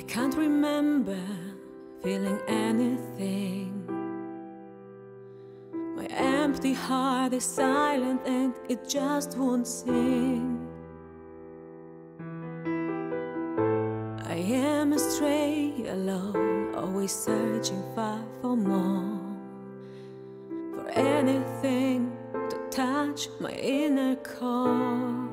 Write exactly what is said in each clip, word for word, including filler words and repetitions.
can't remember feeling anything. My empty heart is silent and it just won't sing. I am astray, alone, always searching far for more, for anything to touch my inner core.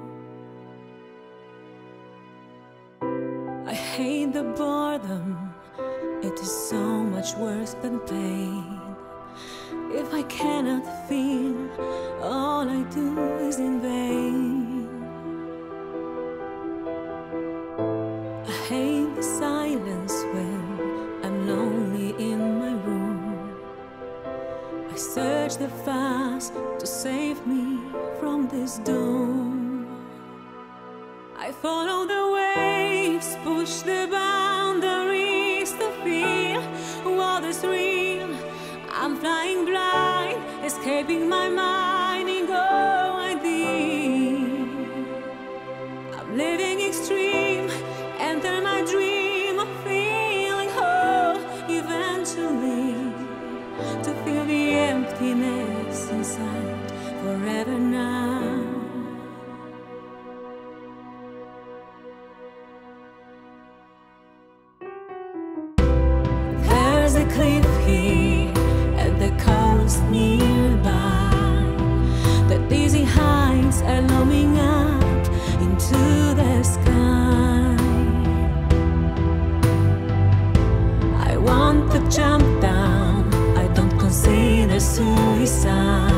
I hate the boredom, it is so much worse than pain. If I cannot feel, all I do is in vain. I hate the silence when I'm lonely in my room. I search the fast to save me from this doom. I follow the waves, push the boundaries to feel what is real. I'm flying blind, escaping my mind in go idea. I'm living extreme, enter my dream of feeling whole eventually, to feel the emptiness inside forever now. There's a cliff here at the coast nearby. The dizzy heights are looming up into the sky. I want to jump down, I don't consider suicide.